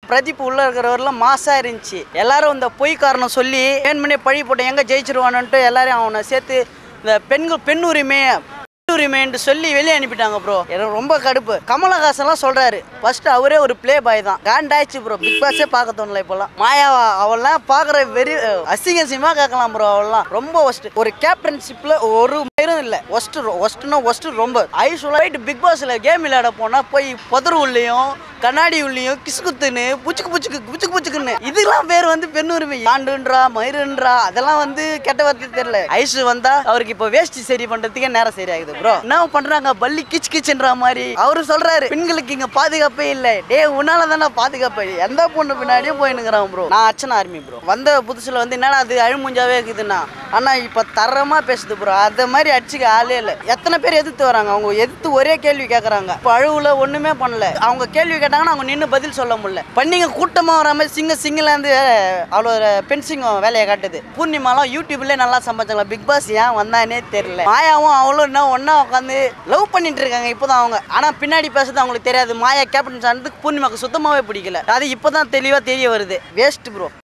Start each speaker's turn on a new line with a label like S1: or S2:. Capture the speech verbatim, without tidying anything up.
S1: பிரதீப் உள்ள இருக்கிறவரெல்லாம் மாசா இருந்துச்சு. எல்லாரும் இந்த பொய் காரணம் சொல்லி வேணுமனே பழி போட்டு எங்க ஜெயிச்சிருவானுன்ட்டு எல்லாரையும் அவனை சேர்த்து இந்த பெண்கள் பெண் உரிமை உரிமைன்னு சொல்லி வெளியே அனுப்பிட்டாங்க ப்ரோ. எனக்கு ரொம்ப கடுப்பு. கமலஹாசன்லாம் சொல்றாரு ஃபர்ஸ்ட் அவரே ஒரு பிளே பாய் தான். காண்டாயிடுச்சு ப்ரோ. பிக் பாஸே பார்க்க தோணல இப்போலாம். மாயாவா அவெல்லாம் பார்க்குற வெறி அசிங்க அசிங்கமாக கேட்கலாம் ப்ரோ. அவெல்லாம் ரொம்ப ஒஸ்ட். ஒரு கேப்டன்ஷிப்பில் ஒரு மயிரும் இல்லை. ஒஸ்ட் ஒஸ்ட்னா ஒஸ்ட் ரொம்ப. ஐஸ்வலாக போயிட்டு பிக் பாஸில் கேம் விளையாட போனால் போய் புதர் உள்ளேயும் கண்ணாடி உள்ளேயும் கிசுகுத்துன்னு புச்சுக்கு புச்சுக்கு புச்சுக்கு புச்சுக்குன்னு இதெல்லாம் பேர் வந்து பெண் உரிமை. ஆண்டுன்றா மயிருன்றா அதெல்லாம் வந்து கெட்ட வார்த்தை தெரியல. ஐசு வந்தா அவருக்கு இப்போ வேஷ்டி சரி பண்றதுக்கே நேரம் சரியாகுது ப்ரோ. என்ன பண்றாங்க பள்ளி கிச் கிச்ன்ற மாதிரி அவரு சொல்றாரு பெண்களுக்கு இங்க பாதுகாப்பே இல்லை. டே உன்னால தானே பாதுகாப்பு. எந்த பொண்ணு பின்னாடியும் போயினுக்கிறான் ப்ரோ. நான் அர்ச்சனா ஆர்மி ப்ரோ. வந்த புதுசுல வந்து என்னடா அது அழுமுஞ்சாவே இருக்குதுன்னா ஆனா இப்ப தரமா பேசுது ப்ரோ. அத மாதிரி அடிச்சுக்க ஆளே இல்லை. எத்தனை பேர் எதிர்த்து வராங்க. அவங்க எதிர்த்து ஒரே கேள்வி கேட்கறாங்க. இப்போ அழுவுல ஒண்ணுமே பண்ணல. அவங்க கேள்வி கேட்டாங்கன்னா அவங்க நின்று பதில் சொல்ல முடியல. பண்ணிங்க கூட்டமா வர மாதிரி சிங்க சிங்கில இருந்து அவ்வளோ பெண் சிங்கம் வேலையை காட்டுது. பூர்ணிமாலாம் யூடியூப்ல நல்லா சம்பாதிச்சாங்க. பிக் பாஸ் ஏன் வந்தானே தெரியல. மாயாவும் அவ்வளோ என்ன ஒன்னா உட்காந்து லவ் பண்ணிட்டு இருக்காங்க இப்போதான் அவங்க. ஆனா பின்னாடி பேசுறது அவங்களுக்கு தெரியாது. மாயா கேப்டன் ஆனதுக்கு பூர்ணிமாக்கு சுத்தமாவே பிடிக்கல. அது இப்போதான் தெளிவா தெரிய வருது. Waste bro.